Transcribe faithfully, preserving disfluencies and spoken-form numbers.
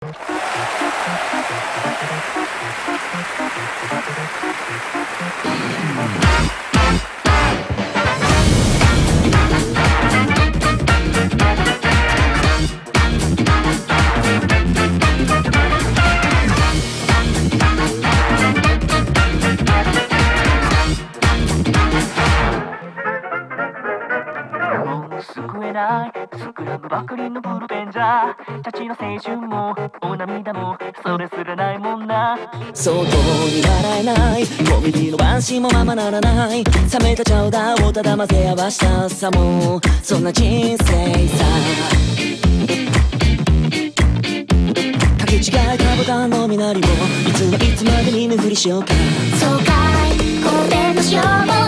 救えないスクラムばかりのブルペンじゃたちの青春もお涙もそれすらないもんな。 相当に笑えないコメディの晩鐘もままならない冷めたチャウダーをただ混ぜ合わした朝もそんな人生さ。かけ違えたボタンの身なりをいつはいつまでに見振りしようか。 そうかいこのペンのしようも